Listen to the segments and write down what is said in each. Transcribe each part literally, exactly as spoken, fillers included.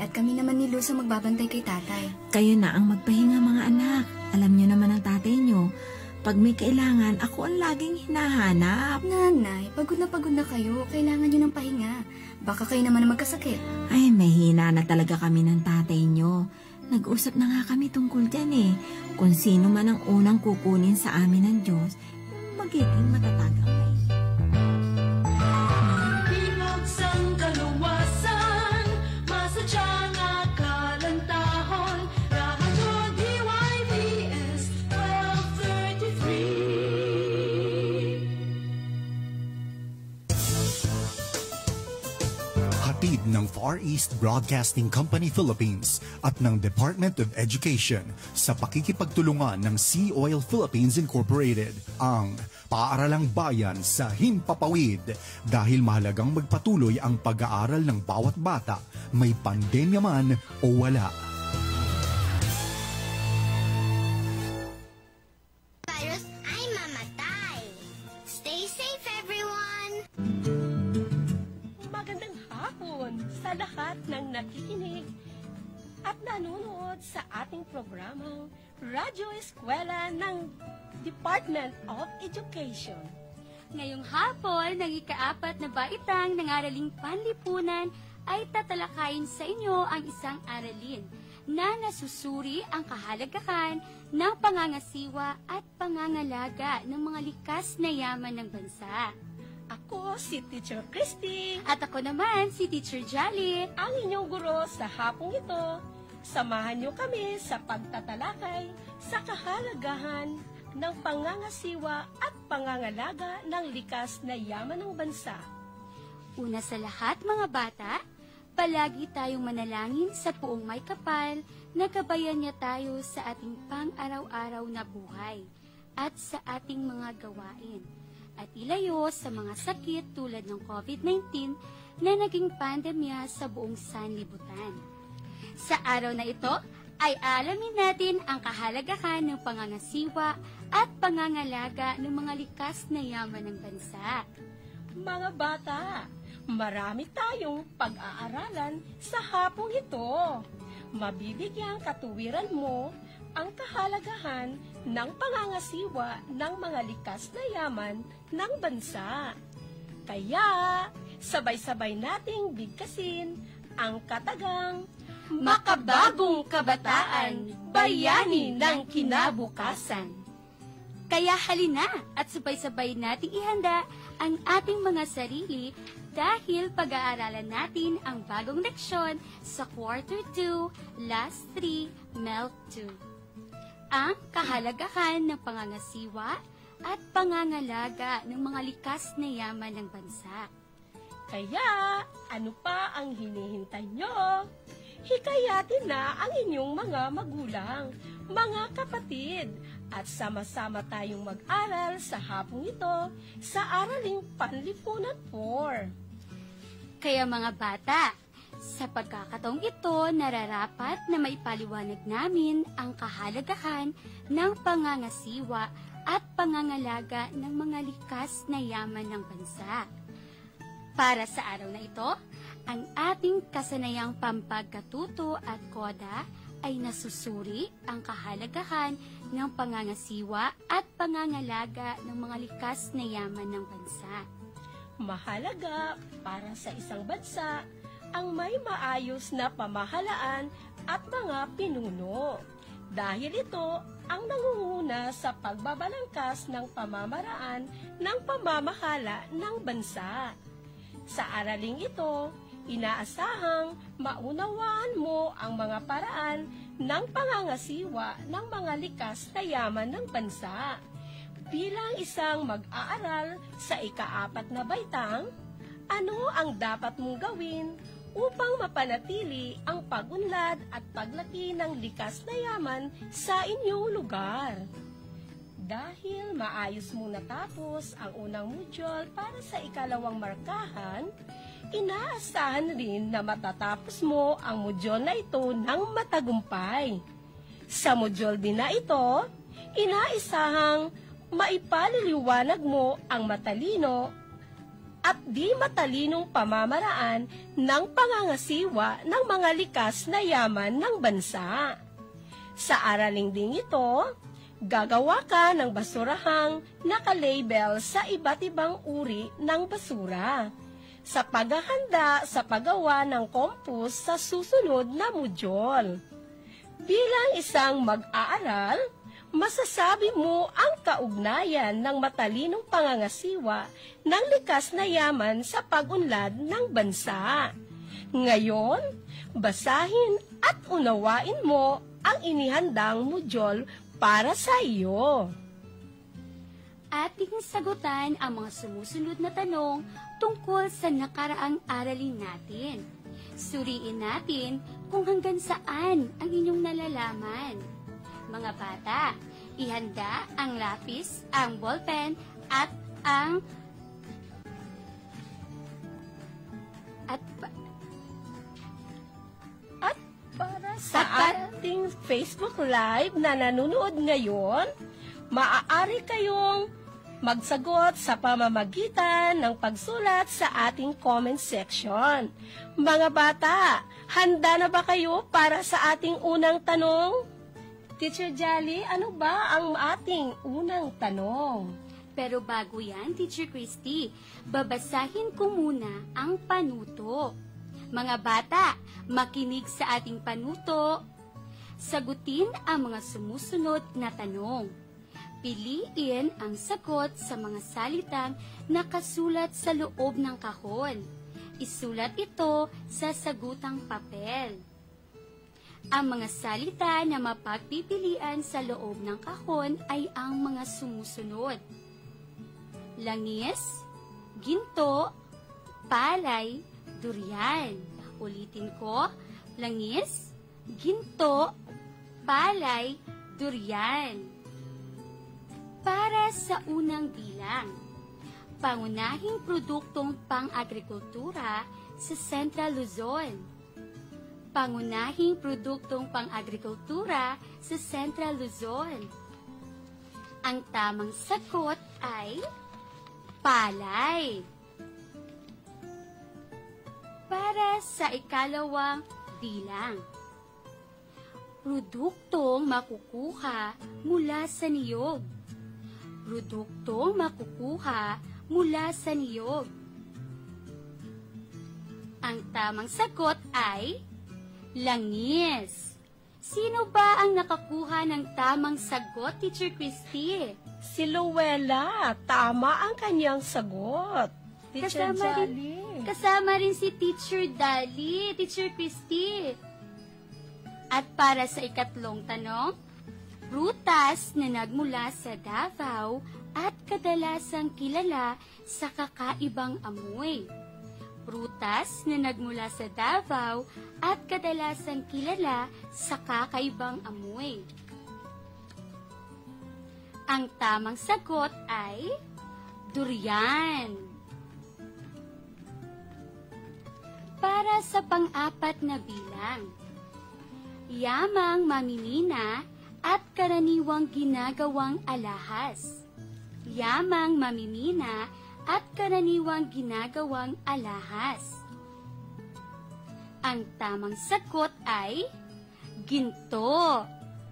at kami naman ni Luz ang magbabantay kay tatay. Kayo na ang magpahinga mga anak. Alam niyo naman ang tatay niyo. Pag may kailangan, ako ang laging hinahanap. Nanay, pagod na pagod na kayo. Kailangan niyo ng pahinga. Baka kayo naman ang magkasakit. Ay, may hina na talaga kami ng tatay niyo. Nag-usap na nga kami tungkol dyan eh. Kung sino man ang unang kukunin sa amin ng Diyos, magiging matatag ang may. Pinagsang kaluwasan, masadyang akalantahon, Radyo D Y V S twelve thirty-three. Hatid ng Far East Broadcasting Company Philippines at ng Department of Education sa pakikipagtulungan ng Sea Oil Philippines Incorporated ang Paaralang Bayan sa Himpapawid. Dahil mahalagang magpatuloy ang pag-aaral ng bawat bata, may pandemya man o wala. Virus ay mamatay. Stay safe, everyone! Magandang hapon sa lahat ng nakikinig at nanonood sa ating programang Radyo Eskwela ng Department of Education. Ngayong hapon, ng ikaapat na baitang ng Araling Panlipunan ay tatalakayin sa inyo ang isang aralin na nasusuri ang kahalagahan ng pangangasiwa at pangangalaga ng mga likas na yaman ng bansa. Ako si Teacher Christy, At ako naman si Teacher Jolly. ang inyong guro sa hapong ito. Samahan niyo kami sa pagtatalakay sa kahalagahan ng pangangasiwa at pangangalaga ng likas na yaman ng bansa. Una sa lahat mga bata, palagi tayong manalangin sa Poong May Kapal na gabayan niya tayo sa ating pang-araw-araw na buhay at sa ating mga gawain at ilayo sa mga sakit tulad ng COVID nineteen na naging pandemya sa buong sanlibutan. Sa araw na ito ay alamin natin ang kahalagahan ng pangangasiwa at pangangalaga ng mga likas na yaman ng bansa. Mga bata, marami tayong pag-aaralan sa hapong ito. Mabibigyang katuwiran mo ang kahalagahan ng pangangasiwa ng mga likas na yaman ng bansa. Kaya, sabay-sabay nating bigkasin ang katagang Makabagong Kabataan, Bayani ng Kinabukasan. Kaya halina at sabay-sabay nating ihanda ang ating mga sarili dahil pag-aaralan natin ang bagong leksyon sa Quarter two, Last three, Melt two. Ang kahalagahan ng pangangasiwa at pangangalaga ng mga likas na yaman ng bansa. Kaya, ano pa ang hinihintay nyo? Hikayatin na ang inyong mga magulang, mga kapatid, at sama-sama tayong mag-aral sa hapong ito sa Araling Panlipunan four. Kaya mga bata, sa pagkakataong ito, nararapat na maipaliwanag namin ang kahalagahan ng pangangasiwa at pangangalaga ng mga likas na yaman ng bansa. Para sa araw na ito, ang ating kasanayang pampagkatuto at koda ay nasusuri ang kahalagahan ng pangangasiwa at pangangalaga ng mga likas na yaman ng bansa. Mahalaga para sa isang bansa ang may maayos na pamahalaan at mga pinuno. Dahil ito ang nangunguna sa pagbabalangkas ng pamamaraan ng pamamahala ng bansa. Sa araling ito, inaasahang maunawaan mo ang mga paraan ng pangangasiwa ng mga likas na yaman ng bansa. Bilang isang mag-aaral sa ikaapat na baitang, ano ang dapat mong gawin upang mapanatili ang pag-unlad at paglaki ng likas na yaman sa inyong lugar? Dahil maayos mong natapos ang unang module para sa ikalawang markahan, inaasahan rin na matatapos mo ang module na ito ng matagumpay. Sa module din na ito, inaisahang maipaliliwanag mo ang matalino at di matalinong pamamaraan ng pangangasiwa ng mga likas na yaman ng bansa. Sa araling ding ito, gagawa ka ng basurahang nakalabel sa iba't ibang uri ng basura sa paghahanda sa paggawa ng compost sa susunod na modyul. Bilang isang mag-aaral, masasabi mo ang kaugnayan ng matalinong pangangasiwa ng likas na yaman sa pag-unlad ng bansa. Ngayon, basahin at unawain mo ang inihandang modyul para sa iyo. Ating sagutan ang mga sumusunod na tanong tungkol sa nakaraang aralin natin. Suriin natin kung hanggang saan ang inyong nalalaman. Mga bata, ihanda ang lapis, ang ballpen, at ang at pa- At para sa At pa- ating Facebook Live na nanonood ngayon, maaari kayong magsagot sa pamamagitan ng pagsulat sa ating comment section. Mga bata, handa na ba kayo para sa ating unang tanong? Teacher Jolly, ano ba ang ating unang tanong? Pero bago yan, Teacher Christy, babasahin ko muna ang panuto. Mga bata, makinig sa ating panuto. Sagutin ang mga sumusunod na tanong. Piliin ang sagot sa mga salitang nakasulat sa loob ng kahon. Isulat ito sa sagutang papel. Ang mga salita na mapagpipilian sa loob ng kahon ay ang mga sumusunod: langis, ginto, palay, durian. Ulitin ko, langis, ginto, palay, durian. Para sa unang bilang, pangunahing produktong pang-agrikultura sa Central Luzon. Pangunahing produktong pang-agrikultura sa Central Luzon. Ang tamang sagot ay palay. Para sa ikalawang bilang, produktong makukuha mula sa niyog. Produktong makukuha mula sa niyog. Ang tamang sagot ay langis. Sino ba ang nakakuha ng tamang sagot, Teacher Christy? Si Luella, tama ang kanyang sagot. Teacher Kasama rin, Jolly. kasama rin si Teacher Dali, Teacher Christy. At para sa ikatlong tanong, prutas na nagmula sa Davao at kadalasang kilala sa kakaibang amoy. Prutas na nagmula sa Davao at kadalasang kilala sa kakaibang amoy. Ang tamang sagot ay durian. Para sa pang-apat na bilang, yamang mamimina at karaniwang ginagawang alahas. Yamang mamimina at karaniwang ginagawang alahas. Ang tamang sagot ay ginto.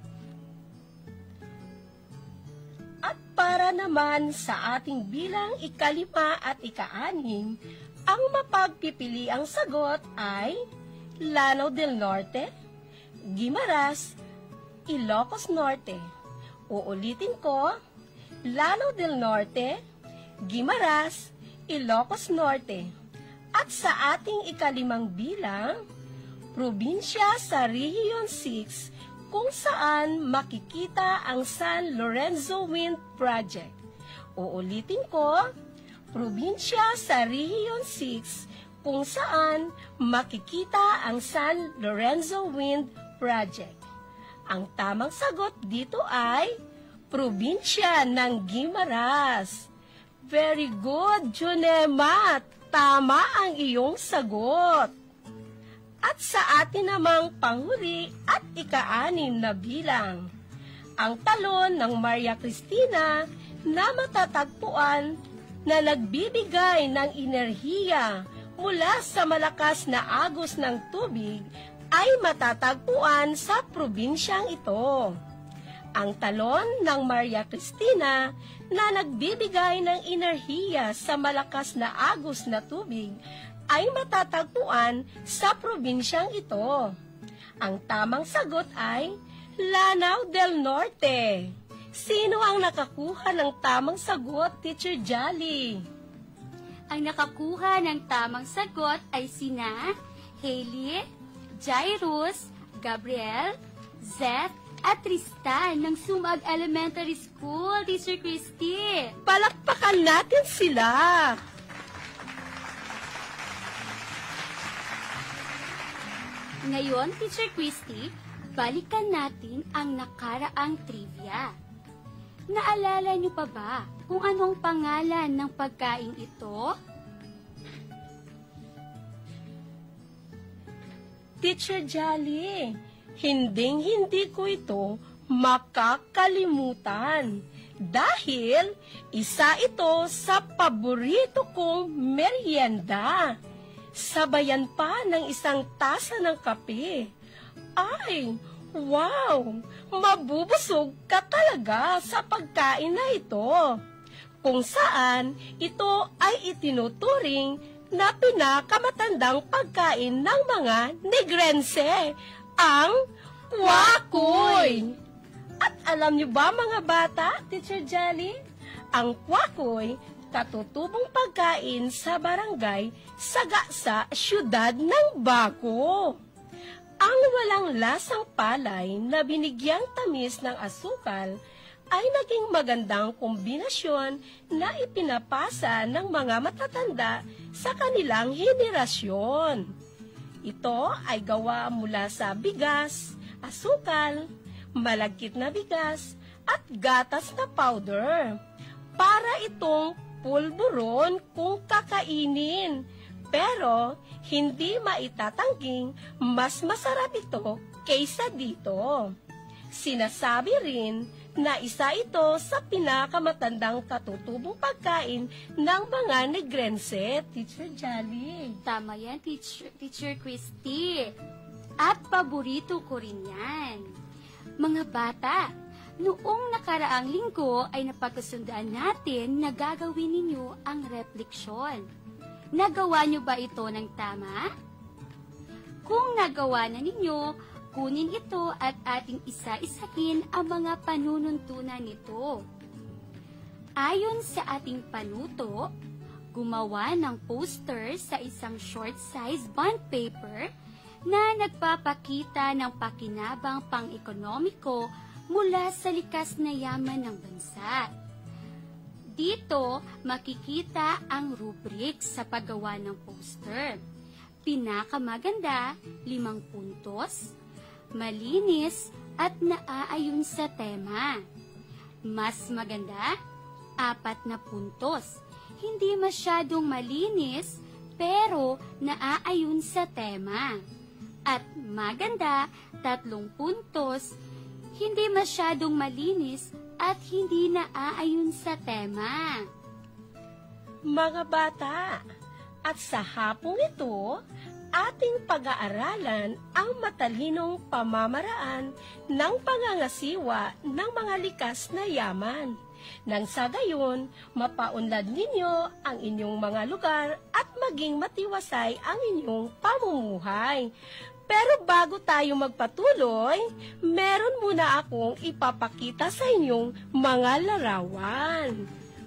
At para naman sa ating bilang ikalima at ikaanim, ang mapagpipiliang sagot ay Lanao del Norte, Guimaras, Ilocos Norte. Uulitin ko, Lanao del Norte, Guimaras, Ilocos Norte. At sa ating ikalimang bilang, probinsya sa Region six kung saan makikita ang San Lorenzo Wind Project. Uulitin ko, probinsya sa Region six kung saan makikita ang San Lorenzo Wind Project. Ang tamang sagot dito ay probinsya ng Guimaras. Very good, Junema. Tama ang iyong sagot. At sa atin namang panghuli at ikaanim na bilang, ang talon ng Maria Cristina na matatagpuan na nagbibigay ng enerhiya mula sa malakas na agos ng tubig ay matatagpuan sa probinsyang ito. Ang talon ng Maria Cristina na nagbibigay ng enerhiya sa malakas na agos na tubig ay matatagpuan sa probinsyang ito. Ang tamang sagot ay Lanao del Norte. Sino ang nakakuha ng tamang sagot, Teacher Jolly? Ang nakakuha ng tamang sagot ay sina Hailey, Jairus, Gabriel, Zeth, at Tristan ng Sumag Elementary School, Teacher Christy. Palakpakan natin sila! Ngayon, Teacher Christy, balikan natin ang nakaraang trivia. Naalala niyo pa ba kung anong pangalan ng pagkain ito? Teacher Jolly, hinding-hindi ko ito makakalimutan dahil isa ito sa paborito kong merienda. Sabayan pa ng isang tasa ng kape. Ay, wow! Mabubusog ka talaga sa pagkain na ito. Kung saan ito ay itinuturing na pinakamatandang pagkain ng mga Negrense, ang kwakoy. At alam niyo ba mga bata, Teacher Jolly, ang kwakoy, katutubong pagkain sa barangay Saga sa siyudad ng Baco. Ang walang lasang palay na binigyang tamis ng asukal ay naging magandang kombinasyon na ipinapasa ng mga matatanda sa kanilang henerasyon. Ito ay gawa mula sa bigas, asukal, malagkit na bigas, at gatas na powder. Para itong pulburon kung kakainin, pero hindi maitatangking mas masarap ito kaysa dito. Sinasabi rin na isa ito sa pinakamatandang katutubong pagkain ng mga Negrense, Teacher Jolly. Tama yan, Teacher, Teacher Christy. At paborito ko rin yan. Mga bata, noong nakaraang linggo ay napagkasundaan natin na gagawin ninyo ang refleksyon. Nagawa nyo ba ito ng tama? Kung nagawa na ninyo, kunin ito at ating isa-isahin ang mga panununtunan nito. Ayon sa ating panuto, gumawa ng poster sa isang short-size bond paper na nagpapakita ng pakinabang pang-ekonomiko mula sa likas na yaman ng bansa. Dito, makikita ang rubric sa paggawa ng poster. Pinakamaganda, limang puntos, malinis at naaayon sa tema. Mas maganda, apat na puntos. Hindi masyadong malinis, pero naaayon sa tema. At maganda, tatlong puntos, hindi masyadong malinis at hindi naaayon sa tema. Mga bata, at sa hapong ito, ating pag-aaralan ang matalinong pamamaraan ng pangangasiwa ng mga likas na yaman. Nang sa gayon, mapaunlad ninyo ang inyong mga lugar at maging matiwasay ang inyong pamumuhay. Pero bago tayo magpatuloy, meron muna akong ipapakita sa inyong mga larawan.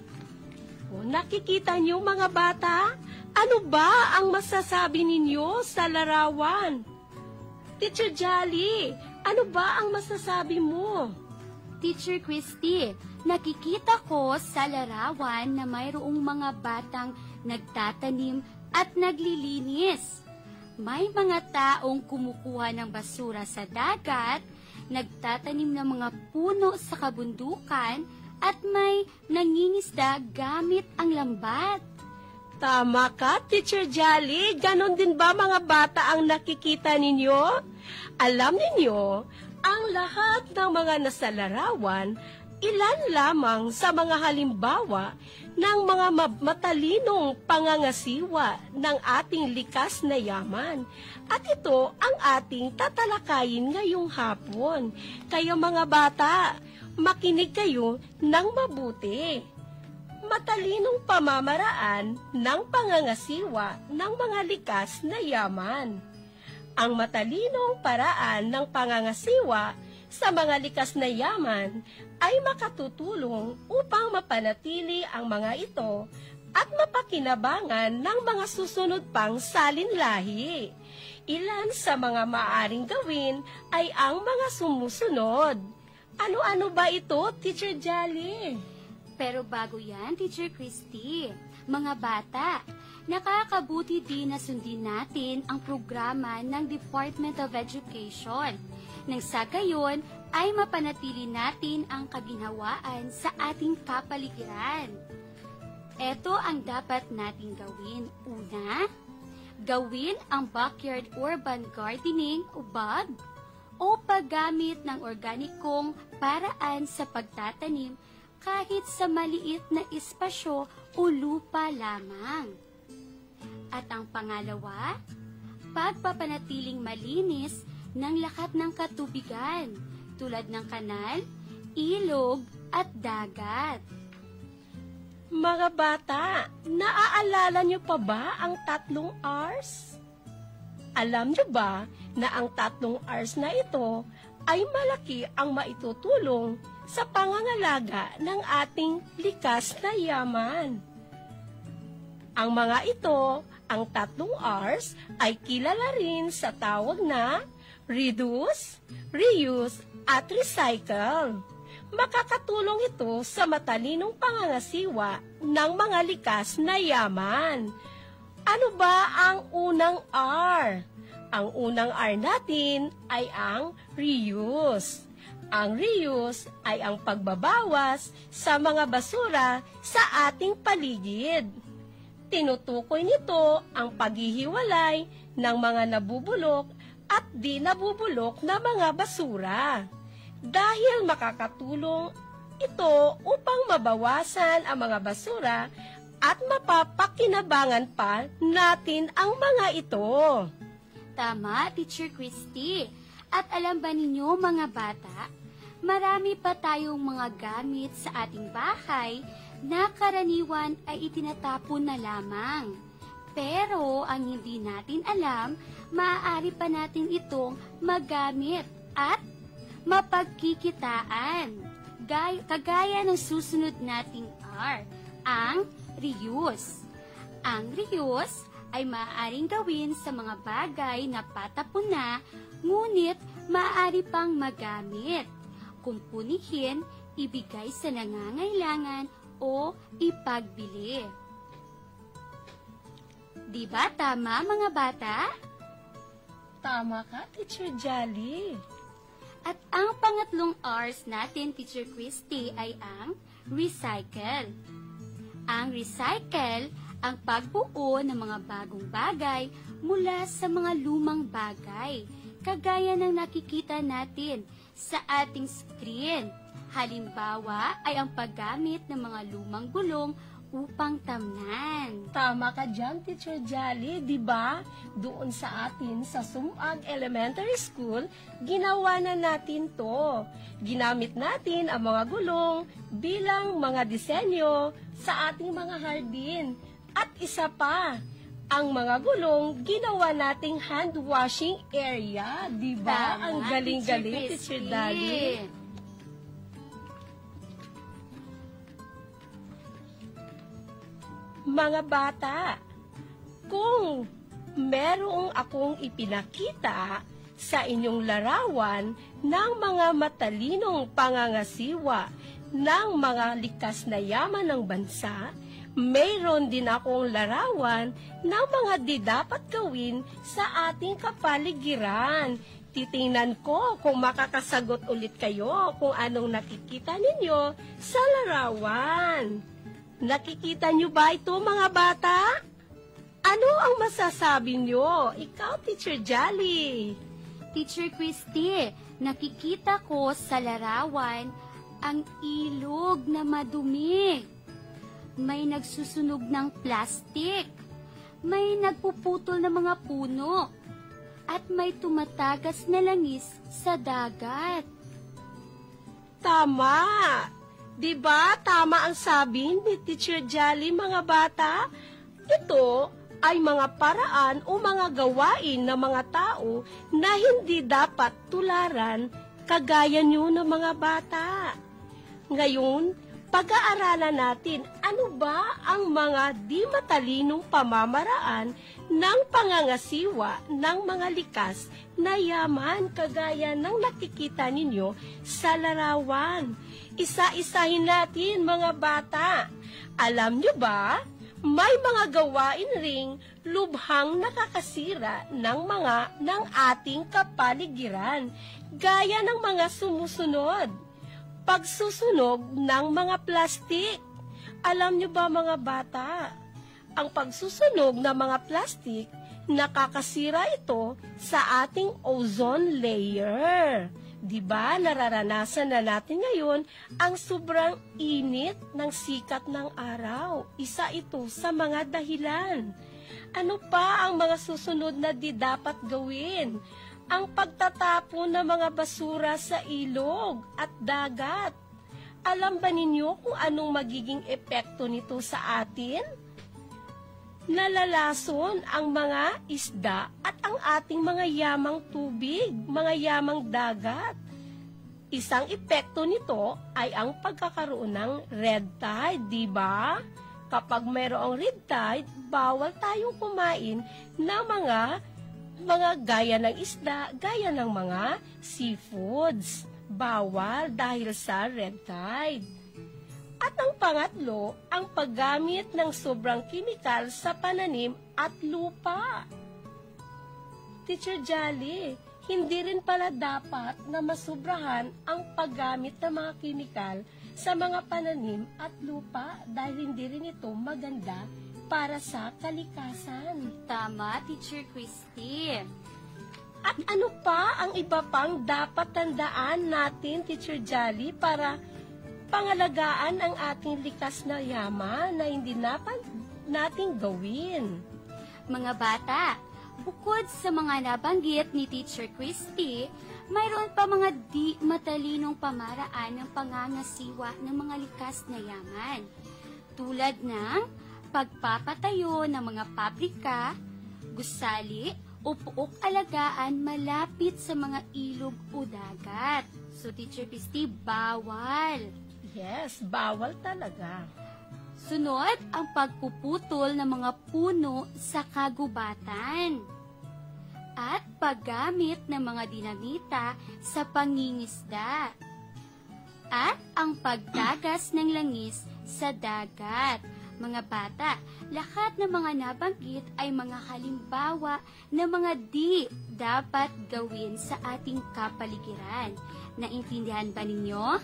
O, nakikita niyo mga bata? Ano ba ang masasabi ninyo sa larawan? Teacher Jolly, ano ba ang masasabi mo? Teacher Christy, nakikita ko sa larawan na mayroong mga batang nagtatanim at naglilinis. May mga taong kumukuha ng basura sa dagat, nagtatanim ng mga puno sa kabundukan, at may nangingisda gamit ang lambat. Tama ka, Teacher Jolly. Ganon din ba mga bata ang nakikita ninyo? Alam ninyo, ang lahat ng mga nasa larawan, ilan lamang sa mga halimbawa ng mga ma- matalinong pangangasiwa ng ating likas na yaman. At ito ang ating tatalakayin ngayong hapon. Kaya mga bata, makinig kayo ng mabuti. Matalinong pamamaraan ng pangangasiwa ng mga likas na yaman. Ang matalinong paraan ng pangangasiwa sa mga likas na yaman ay makatutulong upang mapanatili ang mga ito at mapakinabangan ng mga susunod pang salinlahi. Ilan sa mga maaaring gawin ay ang mga sumusunod. Ano-ano ba ito, Teacher Jolly? Pero bago yan, Teacher Christy, mga bata, nakakabuti din na sundin natin ang programa ng Department of Education. Nang sa gayon ay mapanatili natin ang kaginhawaan sa ating kapaligiran. Ito ang dapat nating gawin. Una, gawin ang backyard urban gardening o B U G o paggamit ng organikong paraan sa pagtatanim kahit sa maliit na espasyo o lupa lamang. At ang pangalawa, pagpapanatiling malinis ng lahat ng katubigan tulad ng kanal, ilog at dagat. Mga bata, naaalala niyo pa ba ang tatlong R's? Alam niyo ba na ang tatlong R's na ito ay malaki ang maitutulong sa pangangalaga ng ating likas na yaman? Ang mga ito, ang tatlong R's, ay kilala rin sa tawag na reduce, reuse, at recycle. Makakatulong ito sa matalinong pangangasiwa ng mga likas na yaman. Ano ba ang unang R? Ang unang R natin ay ang reuse. Ang reuse ay ang pagbabawas sa mga basura sa ating paligid. Tinutukoy nito ang paghihiwalay ng mga nabubulok at di nabubulok na mga basura. Dahil makakatulong ito upang mabawasan ang mga basura at mapapakinabangan pa natin ang mga ito. Tama, Teacher Christy. At alam ba ninyo mga bata, marami pa tayong mga gamit sa ating bahay na karaniwan ay itinatapon na lamang. Pero ang hindi natin alam, maaari pa natin itong magamit at mapagkikitaan. Gay, kagaya ng susunod nating R, ang reuse. Ang reuse ay maaaring gawin sa mga bagay na patapon na, ngunit maaari pang magamit. Kung punihin, ibigay sa nangangailangan o ipagbili. Di ba tama, mga bata? Tama ka, Teacher Jolly. At ang pangatlong R's natin, Teacher Christy, ay ang recycle. Ang recycle, ang pagbuo ng mga bagong bagay mula sa mga lumang bagay, kagaya ng nakikita natin sa ating screen. Halimbawa ay ang paggamit ng mga lumang gulong upang tamnan. Tama ka dyan, Teacher Jolly, di ba? Doon sa atin sa Sumag Elementary School, ginawa na natin to. Ginamit natin ang mga gulong bilang mga disenyo sa ating mga hardin. At isa pa, ang mga gulong ginawa nating hand washing area, di ba? Tama, Ang galing-galing, Teacher Teacher Jolly. Mga bata, kung merong akong ipinakita sa inyong larawan ng mga matalinong pangangasiwa ng mga likas na yaman ng bansa, mayroon din akong larawan ng mga di dapat gawin sa ating kapaligiran. Titingnan ko kung makakasagot ulit kayo kung anong nakikita ninyo sa larawan. Nakikita nyo ba ito, mga bata? Ano ang masasabi nyo? Ikaw, Teacher Jolly. Teacher Christy, nakikita ko sa larawan ang ilog na madumi. May nagsusunog ng plastik. May nagpuputol ng mga puno. At may tumatagas na langis sa dagat. Tama! Diba tama ang sabi ni Teacher Jolly, mga bata? Ito ay mga paraan o mga gawain ng mga tao na hindi dapat tularan kagaya nyo ng mga bata. Ngayon, pag-aaralan natin ano ba ang mga di matalinong pamamaraan ng pangangasiwa ng mga likas na yaman kagaya ng nakikita ninyo sa larawan. Isa-isahin natin, mga bata. Alam nyo ba, may mga gawain ring lubhang nakakasira ng mga ng ating kapaligiran, gaya ng mga sumusunod. Pagsusunog ng mga plastik. Alam nyo ba, mga bata, ang pagsusunog ng mga plastik, nakakasira ito sa ating ozone layer. Diba, nararanasan na natin ngayon ang sobrang init ng sikat ng araw. Isa ito sa mga dahilan. Ano pa ang mga susunod na di dapat gawin? Ang pagtatapon ng mga basura sa ilog at dagat. Alam ba ninyo kung anong magiging epekto nito sa atin? Nalalason ang mga isda at ang ating mga yamang tubig, mga yamang dagat. Isang epekto nito ay ang pagkakaroon ng red tide, di ba? Kapag mayroong red tide, bawal tayong kumain ng mga mga gaya ng isda, gaya ng mga seafoods. Bawal dahil sa red tide. At ang pangatlo, ang paggamit ng sobrang kimikal sa pananim at lupa. Teacher Jolly, hindi rin pala dapat na masubrahan ang paggamit ng mga kimikal sa mga pananim at lupa dahil hindi rin ito maganda para sa kalikasan. Tama, Teacher Christy. At ano pa ang iba pang dapat tandaan natin, Teacher Jolly, para pangalagaan ang ating likas na yaman na hindi dapat nating gawin? Mga bata, bukod sa mga nabanggit ni Teacher Christy, mayroon pa mga di matalinong pamaraan ng pangangasiwa ng mga likas na yaman. Tulad ng pagpapatayo ng mga pabrika, gusali, o puok alagaan malapit sa mga ilog o dagat. So, Teacher Christy, bawal. Yes, bawal talaga. Sunod, ang pagpuputol ng mga puno sa kagubatan. At paggamit ng mga dinamita sa pangingisda. At ang pagdagas ng langis sa dagat. Mga bata, lahat ng mga nabanggit ay mga halimbawa ng mga di dapat gawin sa ating kapaligiran. Naintindihan ba ninyo?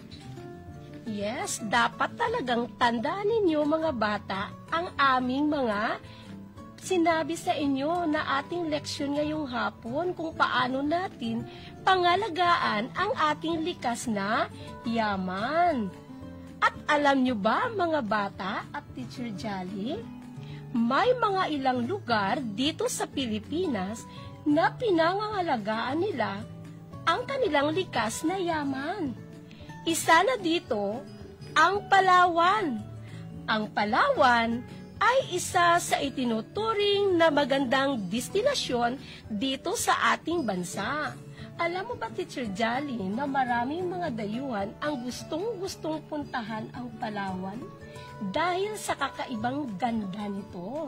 Yes, dapat talagang tandaan ninyo, mga bata, ang aming mga sinabi sa inyo na ating leksyon ngayong hapon kung paano natin pangalagaan ang ating likas na yaman. At alam nyo ba, mga bata at Teacher Jolly, may mga ilang lugar dito sa Pilipinas na pinangangalagaan nila ang kanilang likas na yaman. Isa na dito ang Palawan. Ang Palawan ay isa sa itinuturing na magandang destinasyon dito sa ating bansa. Alam mo ba, Teacher Jolly, na maraming mga dayuhan ang gustong-gustong puntahan ang Palawan dahil sa kakaibang ganda nito?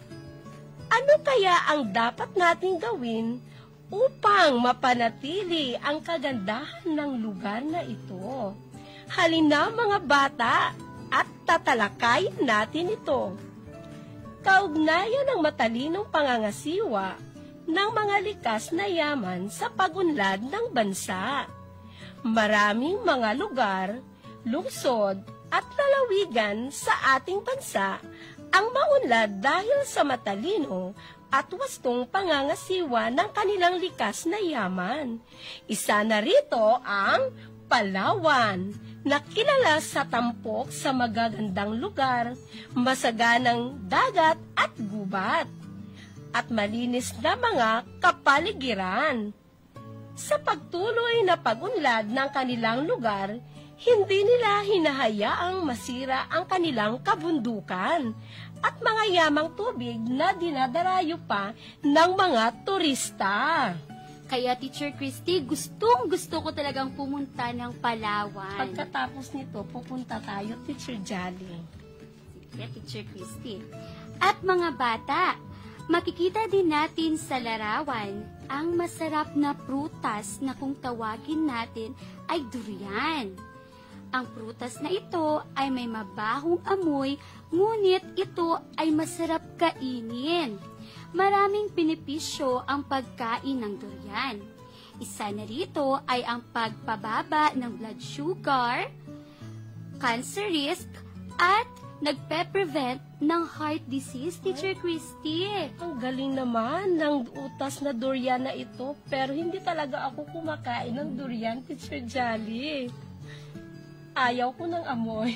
Ano kaya ang dapat nating gawin upang mapanatili ang kagandahan ng lugar na ito? Halina, mga bata, at tatalakayin natin ito. Kaugnayan ng matalinong pangangasiwa ng mga likas na yaman sa pagunlad ng bansa. Maraming mga lugar, lungsod at lalawigan sa ating bansa ang maunlad dahil sa matalino at wastong pangangasiwa ng kanilang likas na yaman. Isa na rito ang Palawan, na kilala sa tampok sa magagandang lugar, masaganang dagat at gubat, at malinis na mga kapaligiran. Sa pagtuloy na pag-unlad ng kanilang lugar, hindi nila hinahayaang masira ang kanilang kabundukan at mga yamang tubig na dinadarayo pa ng mga turista. Kaya, Teacher Christy, gustong gusto ko talagang pumunta ng Palawan. Pagkatapos nito, pupunta tayo, Teacher Jolly. Sige, Teacher Christy. At mga bata, makikita din natin sa larawan ang masarap na prutas na kung tawagin natin ay durian. Ang prutas na ito ay may mabahong amoy, ngunit ito ay masarap kainin. Maraming benepisyo ang pagkain ng durian. Isa na rito ay ang pagpababa ng blood sugar, cancer risk, at nagpe-prevent ng heart disease, Teacher Christy. Ang galing naman ng utas na durian na ito, pero hindi talaga ako kumakain ng durian, Teacher Jolly. Ayaw ko ng amoy.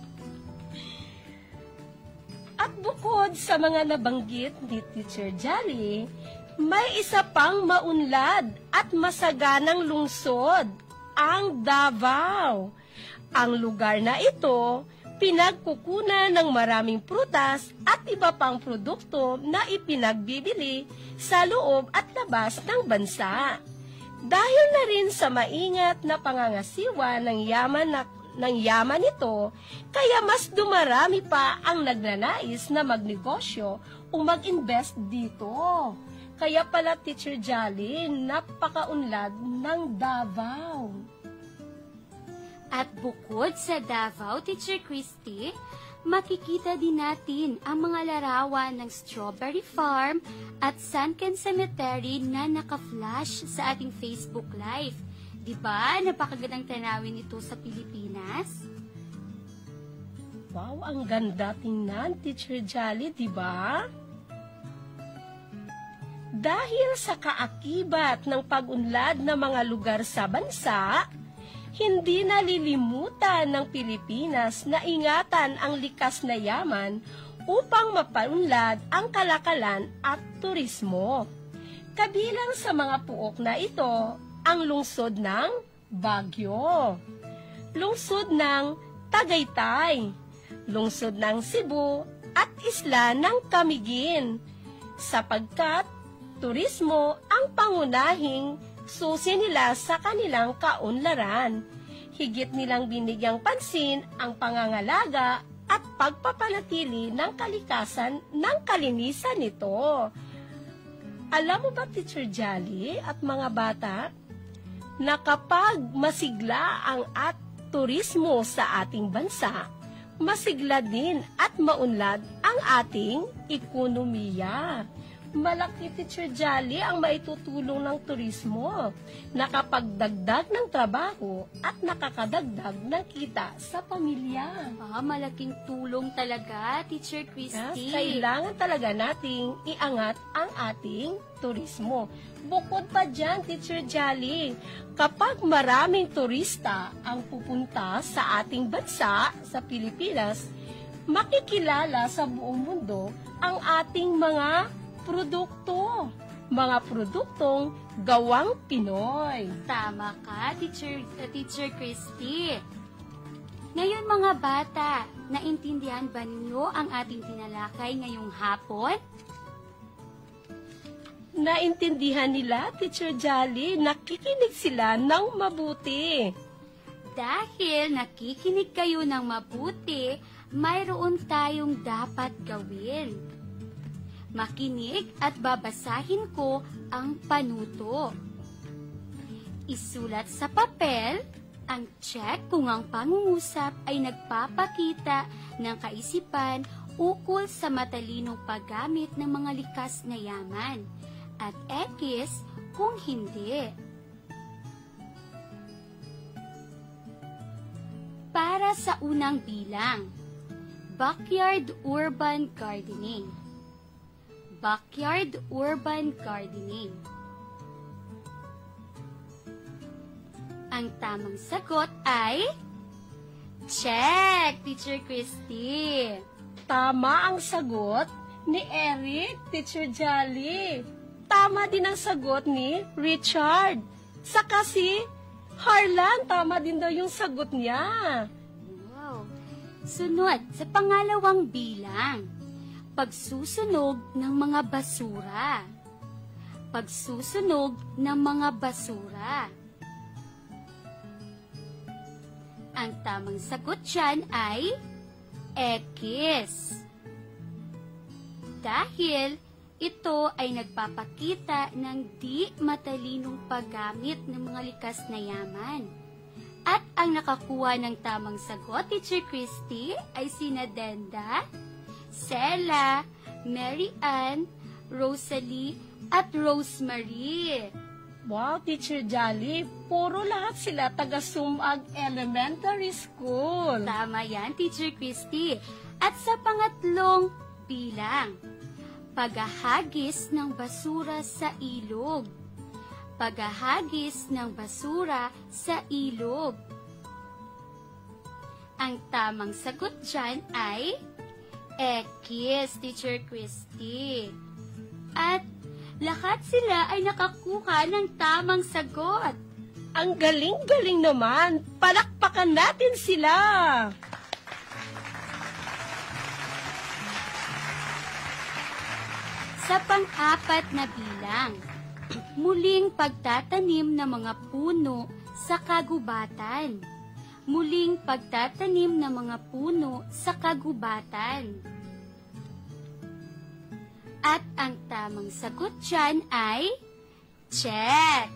At bukod sa mga nabanggit ni Teacher Jolly, may isa pang maunlad at masaganang lungsod, ang Davao. Ang lugar na ito, pinagkukunan ng maraming prutas at iba pang produkto na ipinagbibili sa loob at labas ng bansa. Dahil na rin sa maingat na pangangasiwa ng yaman na ng yaman nito, kaya mas dumarami pa ang nagnanais na magnegosyo o mag-invest dito. Kaya pala, Teacher Jolly, napakaunlad ng Davao. At bukod sa Davao, Teacher Christy, makikita din natin ang mga larawan ng Strawberry Farm at Sunken Cemetery na naka-flash sa ating Facebook Live. Diba? Napakagandang tanawin ito sa Pilipinas. Wow, ang ganda tingnan, Teacher Jolly, diba? Dahil sa kaakibat ng pag-unlad ng mga lugar sa bansa, hindi nalilimutan ng Pilipinas na ingatan ang likas na yaman upang mapaunlad ang kalakalan at turismo. Kabilang sa mga puok na ito, ang lungsod ng Baguio, lungsod ng Tagaytay, lungsod ng Cebu at isla ng Camiguin, sapagkat turismo ang pangunahing susi nila sa kanilang kaunlaran. Higit nilang binigyang pansin ang pangangalaga at pagpapanatili ng kalikasan ng kalinisan nito. Alam mo ba, Teacher Jolly at mga bata, na kapag masigla ang at turismo sa ating bansa, masigla din at maunlad ang ating ekonomiya. Malaki, Teacher Jolly, ang maitutulong ng turismo, nakapagdagdag ng trabaho at nakakadagdag ng kita sa pamilya. Ah, malaking tulong talaga, Teacher Christy. Yes, kailangan talaga nating iangat ang ating turismo. Bukod pa dyan, Teacher Jolly, kapag maraming turista ang pupunta sa ating bansa, sa Pilipinas, makikilala sa buong mundo ang ating mga produkto, mga produktong gawang Pinoy. Tama ka, Teacher, uh, Teacher Christy. Ngayon mga bata, naintindihan ba ninyo ang ating tinalakay ngayong hapon? Naintindihan nila, Teacher Jolly, nakikinig sila ng mabuti. Dahil nakikinig kayo ng mabuti, mayroon tayong dapat gawin. Makinig at babasahin ko ang panuto. Isulat sa papel ang check kung ang pangungusap ay nagpapakita ng kaisipan ukol sa matalinong paggamit ng mga likas na yaman, at X kung hindi. Para sa unang bilang, Backyard Urban Gardening. Backyard Urban Gardening. Ang tamang sagot ay... Check, Teacher Christy. Tama ang sagot ni Eric, Teacher Jolly. Tama din ang sagot ni Richard. Saka si Harlan, tama din daw yung sagot niya. Wow. Sunod, sa pangalawang bilang. Pagsusunog ng mga basura. Pagsusunog ng mga basura. Ang tamang sagot dyan ay X. Dahil ito ay nagpapakita ng di matalinong paggamit ng mga likas na yaman. At ang nakakuha ng tamang sagot, Teacher Christy, ay sina Denda, Sela, Mary Ann, Rosalie, at Rosemary. Wow, Teacher Jolly, puro lahat sila taga-Sumag Elementary School. Tama yan, Teacher Christy. At sa pangatlong bilang, paghahagis ng basura sa ilog. Paghahagis ng basura sa ilog. Ang tamang sagot dyan ay X, Teacher Christy. At lahat sila ay nakakuha ng tamang sagot. Ang galing-galing naman. Palakpakan natin sila. Sa pang-apat na bilang, muling pagtatanim ng mga puno sa kagubatan. Muling pagtatanim ng mga puno sa kagubatan. At ang tamang sagot dyan ay check.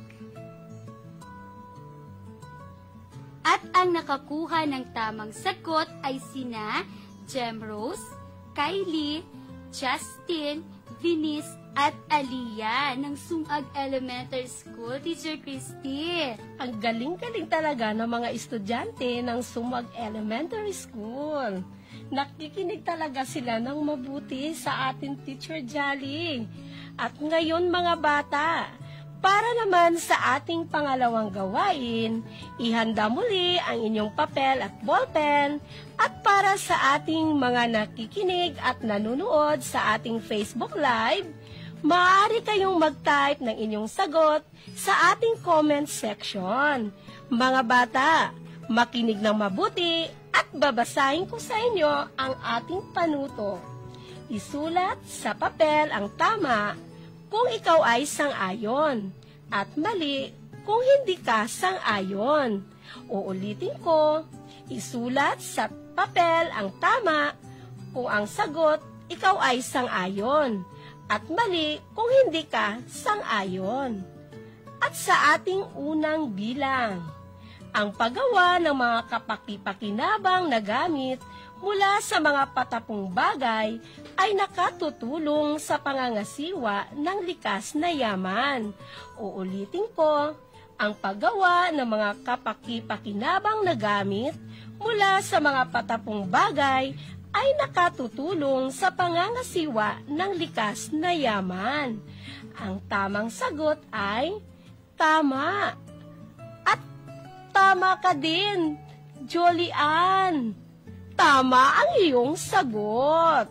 At ang nakakuha ng tamang sagot ay sina Gemrose, Kylie, Justin, Venice, at Aliyah ng Sumag Elementary School, Teacher Christy. Ang galing-galing talaga ng mga estudyante ng Sumag Elementary School. Nakikinig talaga sila ng mabuti sa ating Teacher Jolly. At ngayon mga bata, para naman sa ating pangalawang gawain, ihanda muli ang inyong papel at ballpen. At para sa ating mga nakikinig at nanonood sa ating Facebook Live, maaari kayong mag-type ng inyong sagot sa ating comment section. Mga bata, makinig ng mabuti at babasahin ko sa inyo ang ating panuto. Isulat sa papel ang tama kung ikaw ay sang-ayon at mali kung hindi ka sang-ayon. Uulitin ko, isulat sa papel ang tama kung ang sagot ikaw ay sang-ayon at mali kung hindi ka sang-ayon. At sa ating unang bilang, ang paggawa ng mga kapaki-pakinabang na gamit mula sa mga patapong bagay ay nakatutulong sa pangangasiwa ng likas na yaman. Uulitin ko, ang paggawa ng mga kapaki-pakinabang na gamit mula sa mga patapong bagay ay nakatutulong sa pangangasiwa ng likas na yaman. Ang tamang sagot ay tama. At tama ka din, Jolian. Tama ang iyong sagot.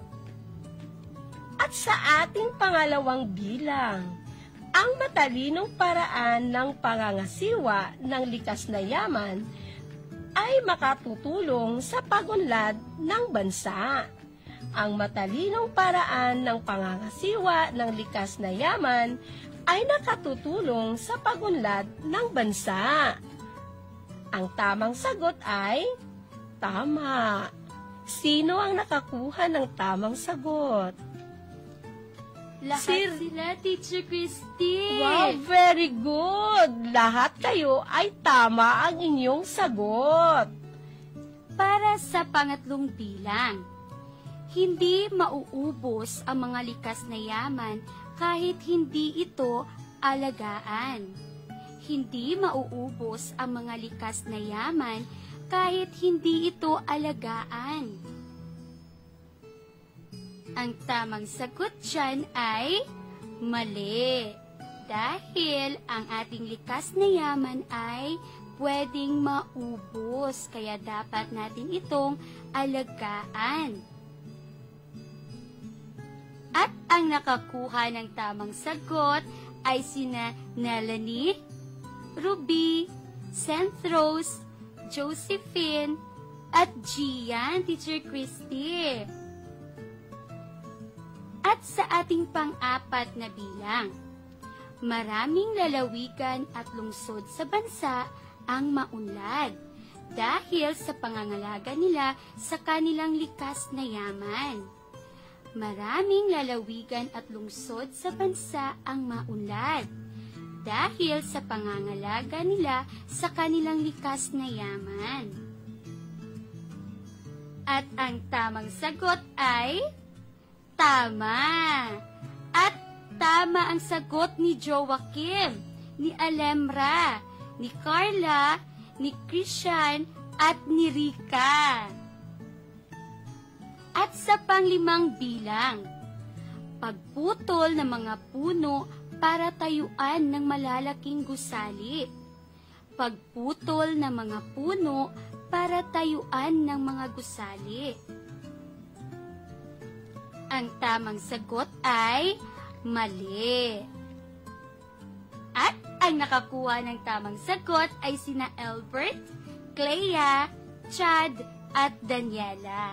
At sa ating pangalawang bilang, ang matalinong paraan ng pangangasiwa ng likas na yaman ay makatutulong sa pagunlad ng bansa. Ang matalinong paraan ng pangangasiwa ng likas na yaman ay nakatutulong sa pagunlad ng bansa. Ang tamang sagot ay tama. Sino ang nakakuha ng tamang sagot? Lahat Sir- sila, Teacher Christy. Wow, very good! Lahat kayo ay tama ang inyong sagot. Para sa pangatlong bilang, hindi mauubos ang mga likas na yaman kahit hindi ito alagaan. Hindi mauubos ang mga likas na yaman kahit hindi ito alagaan. Ang tamang sagot dyan ay mali. Dahil ang ating likas na yaman ay pwedeng maubos, kaya dapat natin itong alagaan. At ang nakakuha ng tamang sagot ay sina Nelanie, Ruby, Saint Rose, Josephine, at Gian, Teacher Christy. At sa ating pang-apat na bilang, maraming lalawigan at lungsod sa bansa ang maunlad dahil sa pangangalaga nila sa kanilang likas na yaman. Maraming lalawigan at lungsod sa bansa ang maunlad dahil sa pangangalaga nila sa kanilang likas na yaman. At ang tamang sagot ay tama. At tama ang sagot ni Joaquim, ni Alemra, ni Carla, ni Christian, at ni Rika. At sa panglimang bilang, pagputol ng mga puno para tayuan ng malalaking gusali. Pagputol ng mga puno para tayuan ng mga gusali. Ang tamang sagot ay mali. At ang nakakuha ng tamang sagot ay sina Albert, Clea, Chad, at Daniela.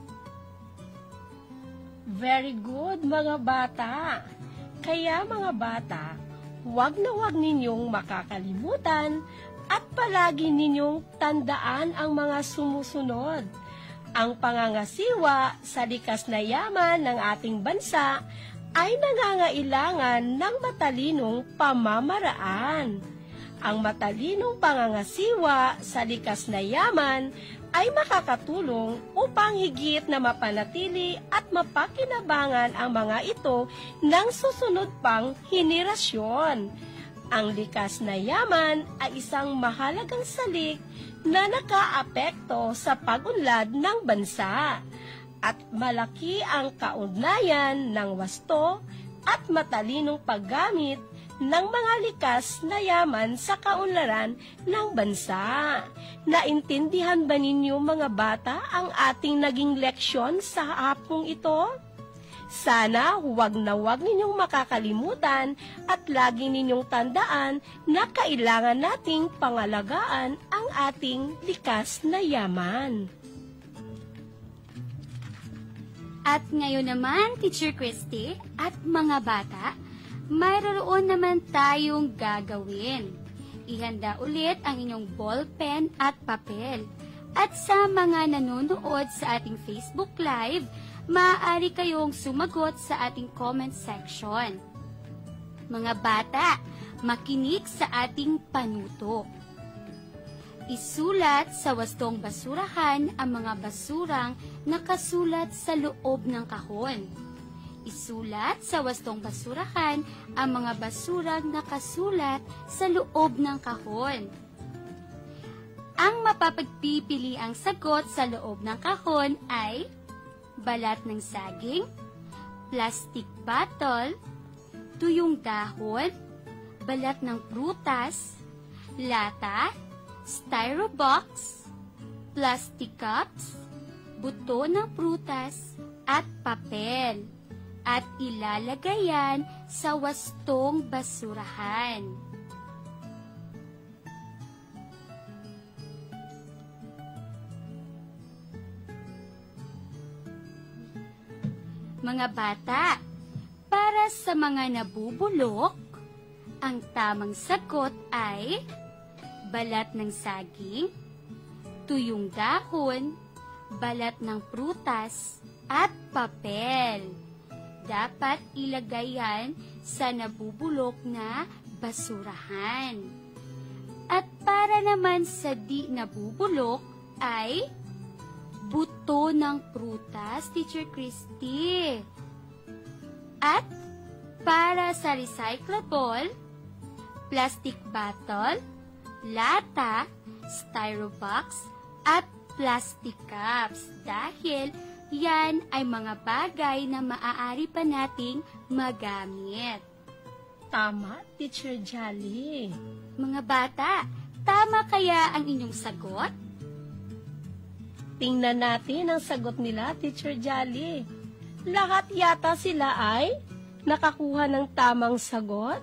Very good, mga bata. Kaya mga bata, huwag na huwag ninyong makakalimutan at palagi ninyong tandaan ang mga sumusunod. Ang pangangasiwa sa likas na yaman ng ating bansa ay nangangailangan ng matalinong pamamaraan. Ang matalinong pangangasiwa sa likas na yaman ay makakatulong upang higit na mapanatili at mapakinabangan ang mga ito ng susunod pang henerasyon. Ang likas na yaman ay isang mahalagang salik na nakaapekto sa pag-unlad ng bansa. At malaki ang kaugnayan ng wasto at matalinong paggamit ng mga likas na yaman sa kaunlaran ng bansa. Naintindihan ba ninyo mga bata ang ating naging leksyon sa hapong ito? Sana huwag na huwag ninyong makakalimutan at lagi ninyong tandaan na kailangan nating pangalagaan ang ating likas na yaman. At ngayon naman, Teacher Christy at mga bata, mayroon naman tayong gagawin. Ihanda ulit ang inyong ballpen at papel. At sa mga nanonood sa ating Facebook Live, maaari kayong sumagot sa ating comment section. Mga bata, makinig sa ating panuto. Isulat sa wastong basurahan ang mga basurang nakasulat sa loob ng kahon. Isulat sa wastong basurahan ang mga basurang nakasulat sa loob ng kahon. Ang mapapagpipili ang sagot sa loob ng kahon ay balat ng saging, plastic bottle, tuyong dahon, balat ng prutas, lata, styrobox, plastic cups, buto ng prutas, at papel. At ilalagay yan sa wastong basurahan. Mga bata, para sa mga nabubulok, ang tamang sagot ay balat ng saging, tuyong dahon, balat ng prutas, at papel. Dapat ilagay yan sa nabubulok na basurahan. At para naman sa di nabubulok ay buto ng prutas, Teacher Christy. At para sa recyclable, plastic bottle, lata, styrobox, at plastic cups. Dahil yan ay mga bagay na maaari pa nating magamit. Tama, Teacher Jolly. Mga bata, Tama kaya ang inyong sagot? Tingnan natin ang sagot nila, Teacher Jolly. Lahat yata sila ay nakakuha ng tamang sagot?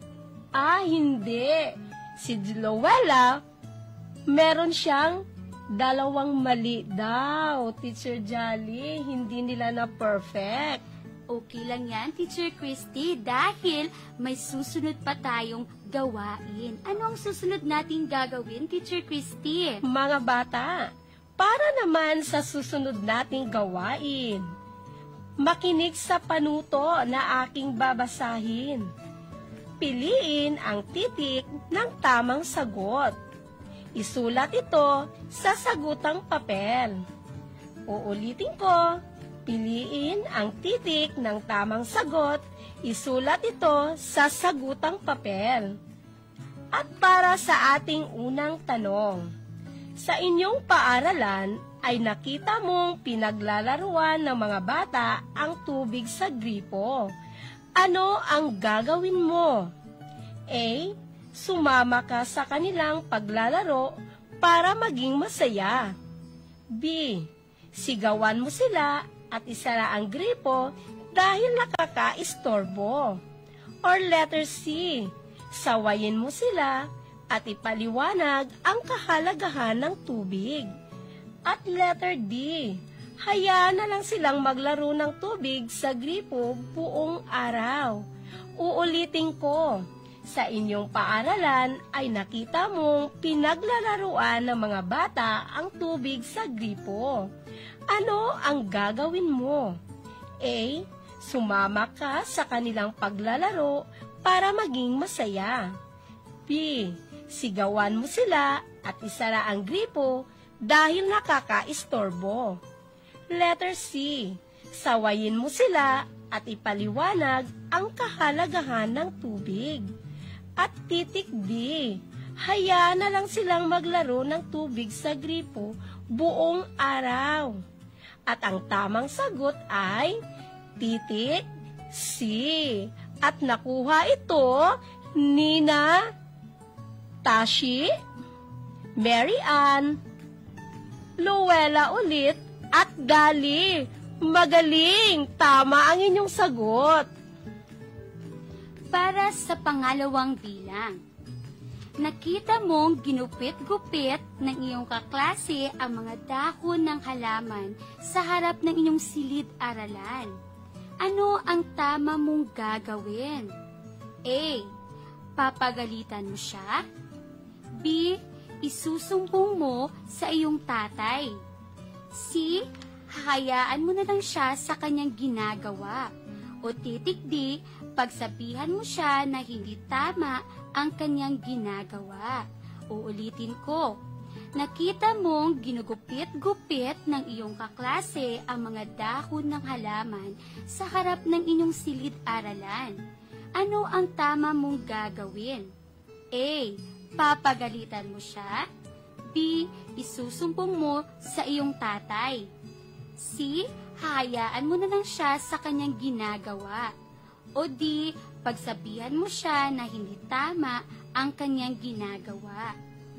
Ah, hindi. Si Joella, meron siyang dalawang mali daw, Teacher Jolly. Hindi nila na perfect. Okay lang yan, Teacher Christy, dahil may susunod pa tayong gawain. Ano ang susunod nating gagawin, Teacher Christy? Mga bata, para naman sa susunod nating gawain, makinig sa panuto na aking babasahin. Piliin ang titik ng tamang sagot. Isulat ito sa sagutang papel. Uulitin ko. Piliin ang titik ng tamang sagot, isulat ito sa sagutang papel. At para sa ating unang tanong, sa inyong paaralan ay nakita mong pinaglalaruan ng mga bata ang tubig sa gripo. Ano ang gagawin mo? A. Sumama ka sa kanilang paglalaro para maging masaya. B. Sigawan mo sila at isara ang gripo dahil nakaka-istorbo. Or letter C, sawayin mo sila at ipaliwanag ang kahalagahan ng tubig. At letter D, hayaan na lang silang maglaro ng tubig sa gripo buong araw. Uulitin ko, sa inyong paaralan ay nakita mong pinaglalaruan ng mga bata ang tubig sa gripo. Ano ang gagawin mo? A. Sumama ka sa kanilang paglalaro para maging masaya. B. Sigawan mo sila at isara ang gripo dahil nakaka-istorbo. Letter C. Sawayin mo sila at ipaliwanag ang kahalagahan ng tubig. At titik D. Hayaan na lang silang maglaro ng tubig sa gripo buong araw. At ang tamang sagot ay titik C. At nakuha ito ni na Tashi, Mary Ann, Luella ulit at Gali. Magaling! Tama ang inyong sagot. Para sa pangalawang bilang, nakita mong ginupit-gupit ng iyong kaklase ang mga dahon ng halaman sa harap ng inyong silid-aralan. Ano ang tama mong gagawin? A. Papagalitan mo siya. B. Isusumbong mo sa iyong tatay. C. Hahayaan mo na lang siya sa kanyang ginagawa. O titik D. Pagsabihan mo siya na hindi tama ang kanyang ginagawa. Uulitin ko. Nakita mong ginugupit-gupit ng iyong kaklase ang mga dahon ng halaman sa harap ng inyong silid-aralan. Ano ang tama mong gagawin? A. Papagalitan mo siya. B. Isusumbong mo sa iyong tatay. C. Hahayaan mo na lang siya sa kanyang ginagawa. O D. Pagsabihan mo siya na hindi tama ang kanyang ginagawa.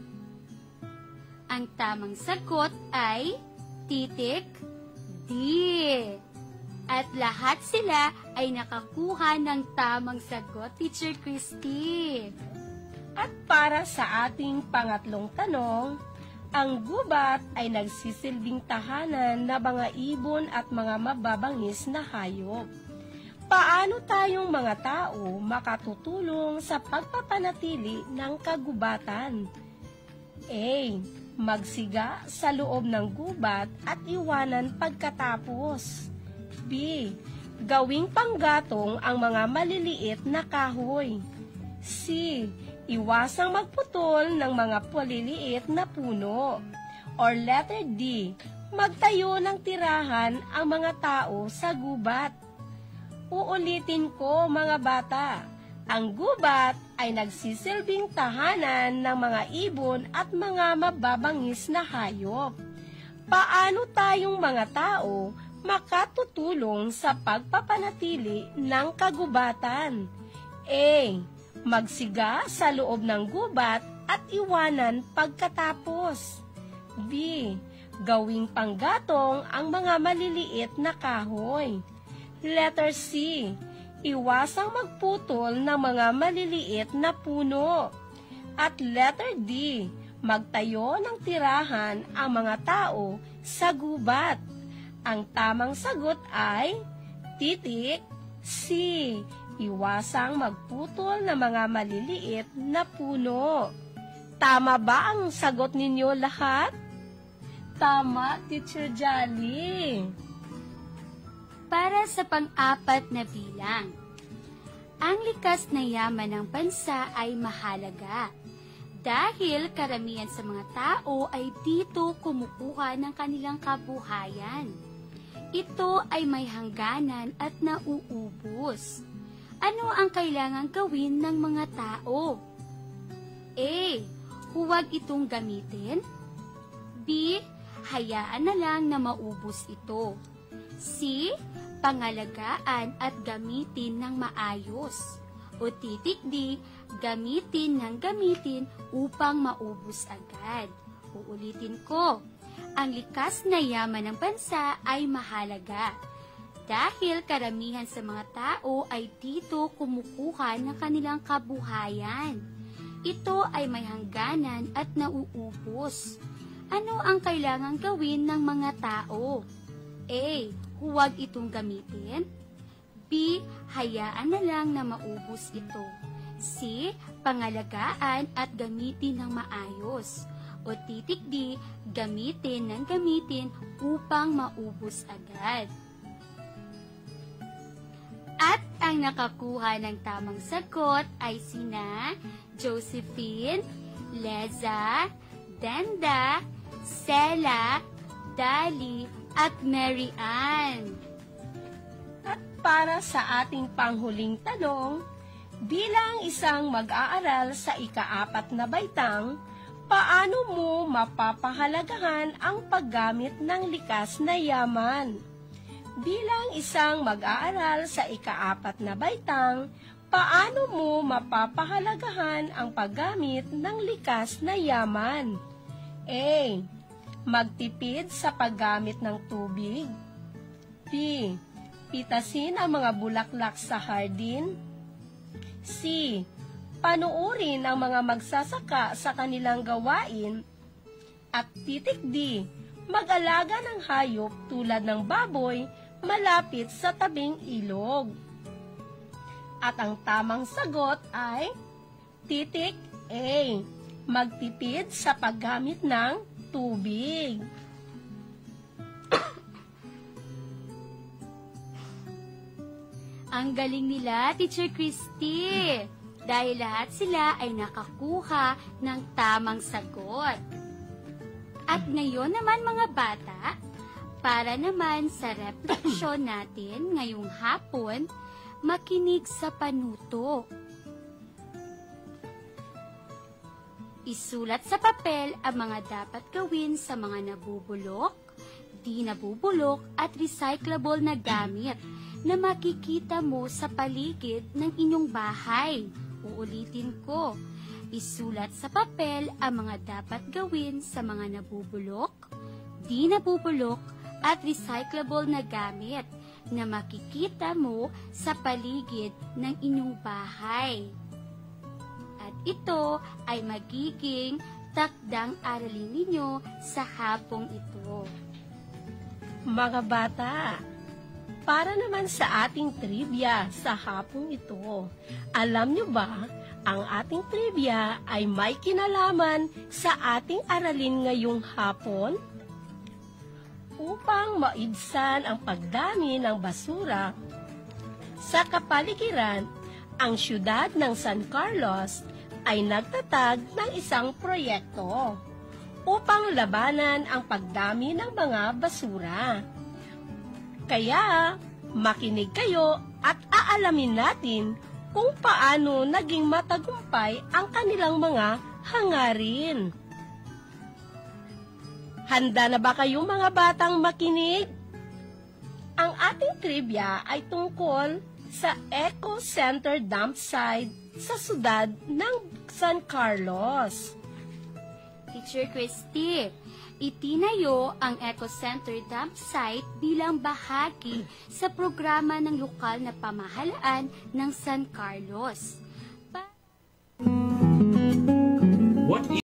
Ang tamang sagot ay titik D. At lahat sila ay nakakuha ng tamang sagot, Teacher Christy. At para sa ating pangatlong tanong, ang gubat ay nagsisilbing tahanan na mga ibon at mga mababangis na hayop. Paano tayong mga tao makatutulong sa pagpapanatili ng kagubatan? A. Magsiga sa loob ng gubat at iwanan pagkatapos. B. Gawing panggatong ang mga maliliit na kahoy. C. Iwasang magputol ng mga paliliit na puno. Or letter D. Magtayo ng tirahan ang mga tao sa gubat. Uulitin ko, mga bata, ang gubat ay nagsisilbing tahanan ng mga ibon at mga mababangis na hayop. Paano tayong mga tao makatutulong sa pagpapanatili ng kagubatan? A. Magsiga sa loob ng gubat at iwanan pagkatapos. B. Gawing panggatong ang mga maliliit na kahoy. Letter C. Iwasang magputol ng mga maliliit na puno. At letter D. Magtayo ng tirahan ang mga tao sa gubat. Ang tamang sagot ay titik C. Iwasang magputol ng mga maliliit na puno. Tama ba ang sagot ninyo lahat? Tama, Teacher Jolly. Para sa pang-apat na bilang, ang likas na yaman ng bansa ay mahalaga dahil karamihan sa mga tao ay dito kumukuha ng kanilang kabuhayan. Ito ay may hangganan at nauubos. Ano ang kailangan gawin ng mga tao? A. Huwag itong gamitin. B. Hayaan na lang na maubos ito. C. Pangalagaan at gamitin ng maayos. O titik D. Gamitin ng gamitin upang maubos agad. Uulitin ko. Ang likas na yaman ng bansa ay mahalaga dahil karamihan sa mga tao ay dito kumukuha ng kanilang kabuhayan. Ito ay may hangganan at nauubos. Ano ang kailangang gawin ng mga tao? A. Huwag itong gamitin. B. Hayaan na lang na maubos ito. C. Pangalagaan at gamitin ng maayos. O titik D. Gamitin ng gamitin upang maubos agad. At ang nakakuha ng tamang sagot ay sina Josephine, Leza, Denda, Sela, Dali, at Mary Ann. At para sa ating panghuling tanong, bilang isang mag-aaral sa ikaapat na baitang, paano mo mapapahalagahan ang paggamit ng likas na yaman? Bilang isang mag-aaral sa ikaapat na baitang, paano mo mapapahalagahan ang paggamit ng likas na yaman? A. Magtipid sa paggamit ng tubig. B. Pitasin ang mga bulaklak sa hardin. C. Panuurin ang mga magsasaka sa kanilang gawain. At titik D. Mag-alaga ng hayop tulad ng baboy malapit sa tabing ilog. At ang tamang sagot ay titik A. Magtipid sa paggamit ng tubig. Ang galing nila, Teacher Christy! Dahil lahat sila ay nakakuha ng tamang sagot. At ngayon naman mga bata, para naman sa refleksyon natin ngayong hapon, makinig sa panuto. Isulat sa papel ang mga dapat gawin sa mga nabubulok, di nabubulok at recyclable na gamit na makikita mo sa paligid ng inyong bahay. Uulitin ko, isulat sa papel ang mga dapat gawin sa mga nabubulok, di nabubulok at recyclable na gamit na makikita mo sa paligid ng inyong bahay. At ito ay magiging takdang aralin ninyo sa hapong ito. Mga bata, para naman sa ating trivia sa hapong ito, alam nyo ba, ang ating trivia ay may kinalaman sa ating aralin ngayong hapon? Upang maibsan ang pagdami ng basura sa kapaligiran, ang siyudad ng San Carlos ay nagtatag ng isang proyekto upang labanan ang pagdami ng mga basura. Kaya, makinig kayo at aalamin natin kung paano naging matagumpay ang kanilang mga hangarin. Handa na ba kayong mga batang makinig? Ang ating trivia ay tungkol sa Eco Center Dump Site sa siyudad ng San Carlos. Teacher Christy, itinayo ang Eco Center Dump Site bilang bahagi sa programa ng lokal na pamahalaan ng San Carlos.